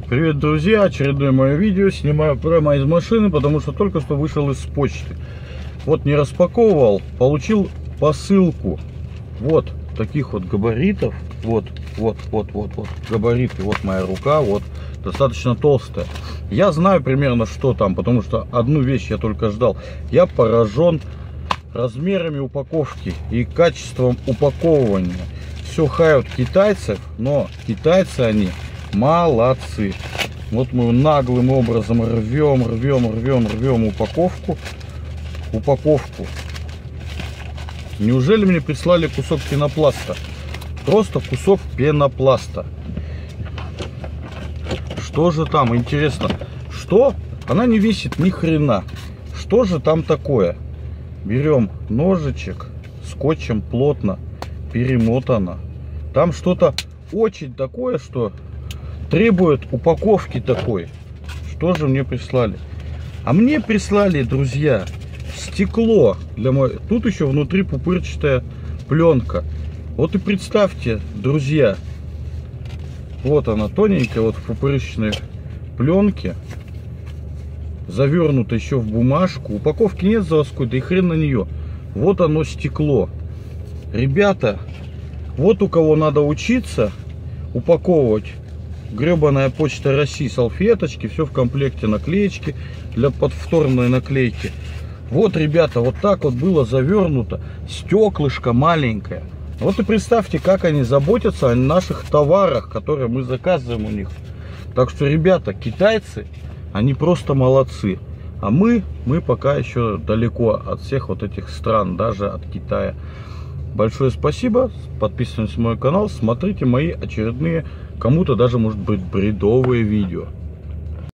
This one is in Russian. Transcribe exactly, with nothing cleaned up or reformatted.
Привет, друзья! Очередное мое видео. Снимаю прямо из машины, потому что только что вышел из почты. Вот не распаковывал, получил посылку. Вот таких вот габаритов. Вот, вот, вот, вот, вот габариты. Вот моя рука, вот достаточно толстая. Я знаю примерно, что там, потому что одну вещь я только ждал. Я поражен размерами упаковки и качеством упаковывания. Все хают китайцев, но китайцы они молодцы. Вот мы наглым образом рвем, рвем, рвем, рвем упаковку. Упаковку. Неужели мне прислали кусок пенопласта? Просто кусок пенопласта. Что же там, интересно? Что? Она не весит ни хрена. Что же там такое? Берем ножичек, скотчем плотно перемотано. Там что-то очень такое, что требует упаковки такой. Что же мне прислали? А мне прислали, друзья, стекло для моей. Тут еще внутри пупырчатая пленка. Вот и представьте, друзья, вот она тоненькая, вот в пупырчатой пленке, завернута еще в бумажку. Упаковки нет заводской, да и хрен на нее. Вот оно стекло. Ребята, вот у кого надо учиться упаковывать. Гребаная Почта России, салфеточки, все в комплекте, наклеечки для повторной наклейки. Вот, ребята, вот так вот было завернуто, стеклышко маленькое. Вот и представьте, как они заботятся о наших товарах, которые мы заказываем у них. Так что, ребята, китайцы, они просто молодцы. А мы, мы пока еще далеко от всех вот этих стран, даже от Китая. Большое спасибо, подписывайтесь на мой канал, смотрите мои очередные, кому-то даже может быть бредовые видео.